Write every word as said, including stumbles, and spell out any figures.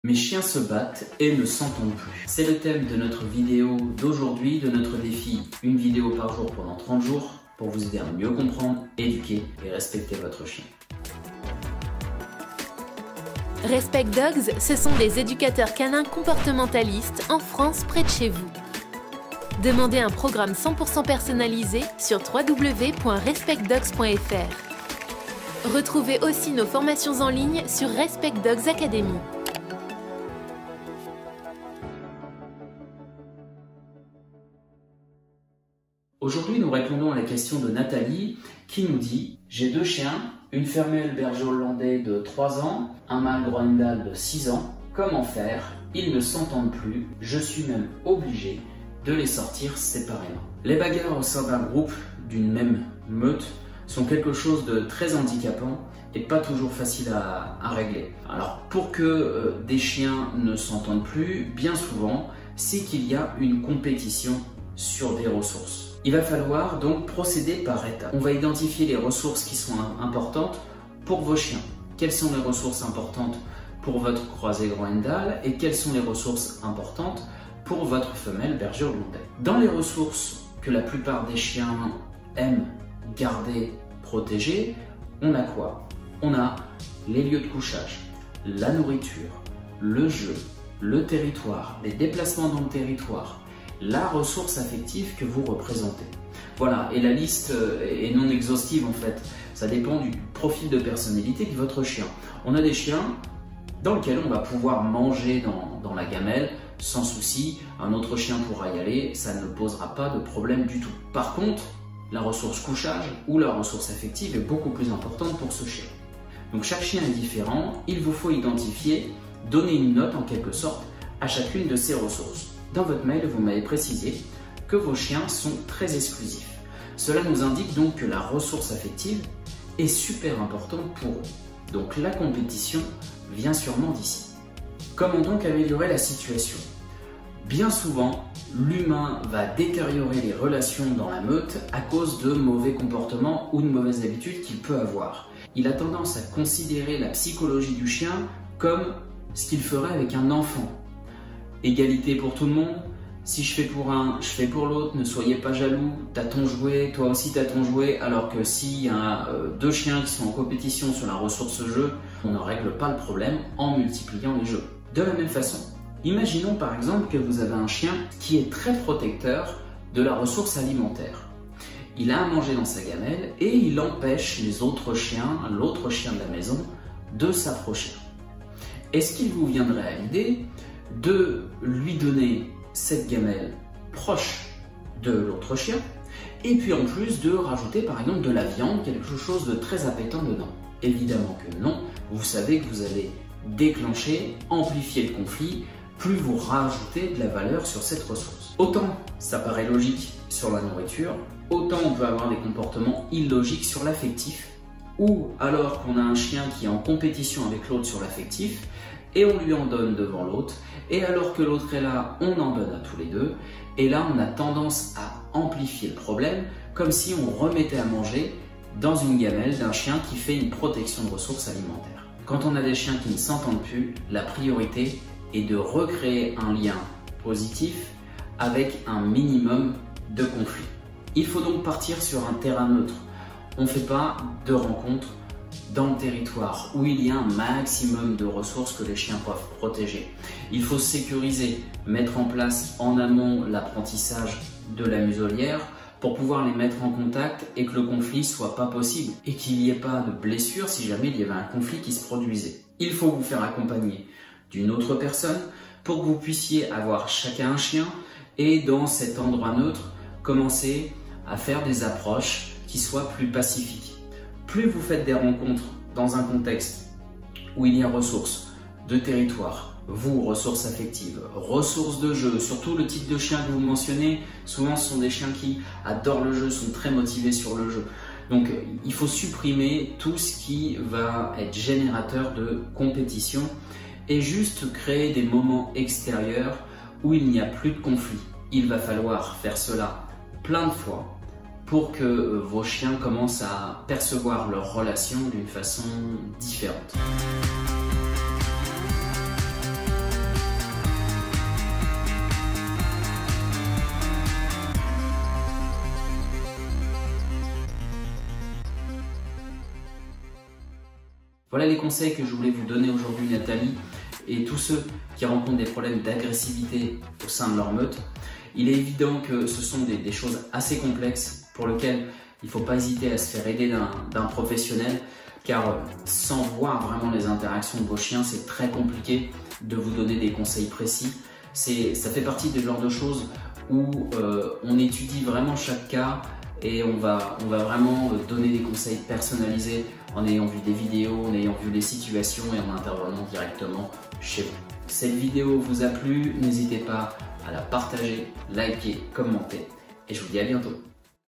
Mes chiens se battent et ne s'entendent plus. C'est le thème de notre vidéo d'aujourd'hui, de notre défi une vidéo par jour pendant trente jours pour vous aider à mieux comprendre, éduquer et respecter votre chien. Respect Dogs, ce sont des éducateurs canins comportementalistes en France près de chez vous. Demandez un programme cent pour cent personnalisé sur w w w point respect dogs point f r. Retrouvez aussi nos formations en ligne sur Respect Dogs Academy. Aujourd'hui, nous répondons à la question de Nathalie qui nous dit « J'ai deux chiens, une femelle berger hollandais de trois ans, un mâle groenendal de six ans. Comment faire? Ils ne s'entendent plus, je suis même obligé de les sortir séparément. » Les bagarres au sein d'un groupe, d'une même meute, sont quelque chose de très handicapant et pas toujours facile à, à régler. Alors pour que euh, des chiens ne s'entendent plus, bien souvent, c'est qu'il y a une compétition sur des ressources. Il va falloir donc procéder par étapes. On va identifier les ressources qui sont importantes pour vos chiens. Quelles sont les ressources importantes pour votre croisé groenendal et quelles sont les ressources importantes pour votre femelle berger hollandais. Dans les ressources que la plupart des chiens aiment garder, protéger, on a quoi? On a les lieux de couchage, la nourriture, le jeu, le territoire, les déplacements dans le territoire, la ressource affective que vous représentez. Voilà, et la liste est non exhaustive en fait. Ça dépend du profil de personnalité de votre chien. On a des chiens dans lesquels on va pouvoir manger dans, dans la gamelle sans souci. Un autre chien pourra y aller, ça ne posera pas de problème du tout. Par contre, la ressource couchage ou la ressource affective est beaucoup plus importante pour ce chien. Donc chaque chien est différent, il vous faut identifier, donner une note en quelque sorte à chacune de ces ressources. Dans votre mail, vous m'avez précisé que vos chiens sont très exclusifs. Cela nous indique donc que la ressource affective est super importante pour eux. Donc la compétition vient sûrement d'ici. Comment donc améliorer la situation? Bien souvent, l'humain va détériorer les relations dans la meute à cause de mauvais comportements ou de mauvaises habitudes qu'il peut avoir. Il a tendance à considérer la psychologie du chien comme ce qu'il ferait avec un enfant. Égalité pour tout le monde, si je fais pour un, je fais pour l'autre, ne soyez pas jaloux, t'as ton jouet, toi aussi t'as ton jouet, alors que s'il y a euh, deux chiens qui sont en compétition sur la ressource jeu, on ne règle pas le problème en multipliant les jeux. De la même façon, imaginons par exemple que vous avez un chien qui est très protecteur de la ressource alimentaire. Il a à manger dans sa gamelle et il empêche les autres chiens, l'autre chien de la maison, de s'approcher. Est-ce qu'il vous viendrait à l'idée de lui donner cette gamelle proche de l'autre chien et puis en plus de rajouter par exemple de la viande, quelque chose de très appétant dedans? Évidemment que non, vous savez que vous allez déclencher, amplifier le conflit, plus vous rajoutez de la valeur sur cette ressource. Autant ça paraît logique sur la nourriture, autant on peut avoir des comportements illogiques sur l'affectif, ou alors qu'on a un chien qui est en compétition avec l'autre sur l'affectif, et on lui en donne devant l'autre, et alors que l'autre est là, on en donne à tous les deux, et là on a tendance à amplifier le problème, comme si on remettait à manger dans une gamelle d'un chien qui fait une protection de ressources alimentaires. Quand on a des chiens qui ne s'entendent plus, la priorité est de recréer un lien positif avec un minimum de conflit. Il faut donc partir sur un terrain neutre. On ne fait pas de rencontres dans le territoire où il y a un maximum de ressources que les chiens peuvent protéger. Il faut sécuriser, mettre en place en amont l'apprentissage de la muselière pour pouvoir les mettre en contact et que le conflit soit pas possible et qu'il n'y ait pas de blessure si jamais il y avait un conflit qui se produisait. Il faut vous faire accompagner d'une autre personne pour que vous puissiez avoir chacun un chien et dans cet endroit neutre, commencer à faire des approches qui soient plus pacifiques. Plus vous faites des rencontres dans un contexte où il y a ressources de territoire, vous, ressources affectives, ressources de jeu, surtout le type de chien que vous mentionnez, souvent ce sont des chiens qui adorent le jeu, sont très motivés sur le jeu. Donc il faut supprimer tout ce qui va être générateur de compétition et juste créer des moments extérieurs où il n'y a plus de conflit. Il va falloir faire cela plein de fois pour que vos chiens commencent à percevoir leur relation d'une façon différente. Voilà les conseils que je voulais vous donner aujourd'hui, Nathalie, et tous ceux qui rencontrent des problèmes d'agressivité au sein de leur meute. Il est évident que ce sont des, des choses assez complexes pour lesquelles il ne faut pas hésiter à se faire aider d'un professionnel, car sans voir vraiment les interactions de vos chiens, c'est très compliqué de vous donner des conseils précis. Ça fait partie du genre de choses où euh, on étudie vraiment chaque cas et on va, on va vraiment donner des conseils personnalisés en ayant vu des vidéos, en ayant vu les situations et en intervenant directement chez vous. Cette vidéo vous a plu, n'hésitez pas à la partager, liker, commenter et je vous dis à bientôt.